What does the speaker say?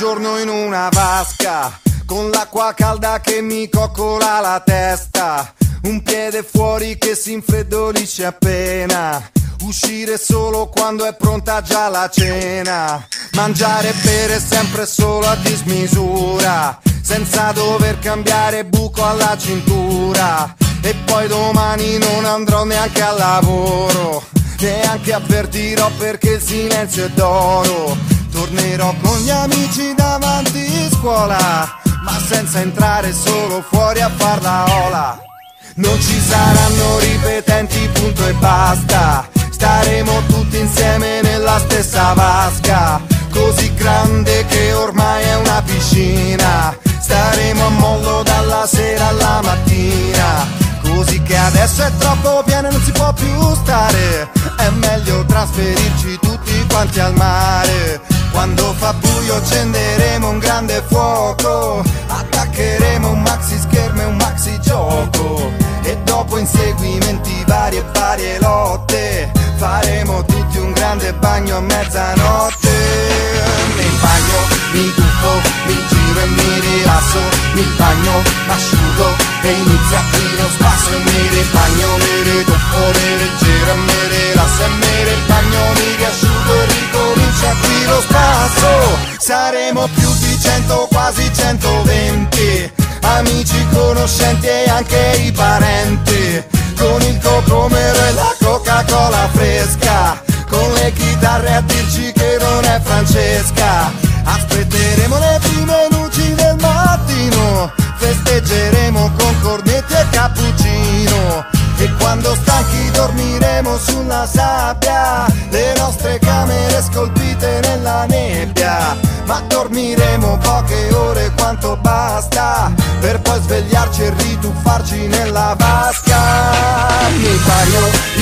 giorno in una vasca, con l'acqua calda che mi coccola la testa, un piede fuori che si infreddolisce appena, uscire solo quando è pronta già la cena, mangiare e bere sempre solo a dismisura, senza dover cambiare buco alla cintura. E poi domani non andrò neanche al lavoro, neanche avvertirò perché il silenzio è d'oro. Tornerò con gli amici davanti scuola, ma senza entrare, solo fuori a far la ola. Non ci saranno ripetenti, punto e basta, staremo tutti insieme nella stessa vasca, così grande che ormai è una piscina. Staremo a mollo dalla sera alla mattina, così che adesso è troppo pieno e non si può più stare. È meglio trasferirci tutti quanti al mare. Quando fa buio accenderemo un grande fuoco, attaccheremo un maxi schermo e un maxi gioco, e dopo inseguimenti vari e varie lotte faremo tutti un grande bagno a mezzanotte. Mi bagno, mi tuffo, mi giro e mi rilasso, mi bagno, m'asciugo e inizia qui lo spasso. E mi ribagno, mi rituffo, mi rigiro e mi rilasso, e mi ribagno, mi riasciugo e ricomincia qui lo spasso. Saremo più di 100, quasi 120, amici, conoscenti e anche i parenti, con il cocomero e la Coca-Cola fresca, con le chitarre a dirci che non è Francesca. Aspetteremo le prime luci del mattino, festeggeremo con cornetti e cappuccino, e quando stanchi dormiremo sulla sabbia, le nostre camere scolpite nella nebbia. Ma dormiremo poche ore quanto basta, per poi svegliarci e rituffarci nella vasca. Mi bagno,